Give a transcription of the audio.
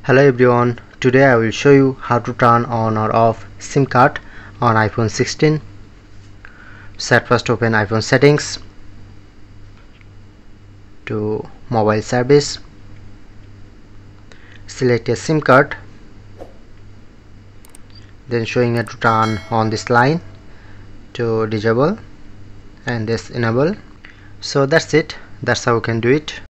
Hello everyone, today I will show you how to turn on or off SIM card on iPhone 16. So at first open iPhone settings to mobile service, select a SIM card, then showing it to turn on this line to disable and this enable. So that's it, that's how you can do it.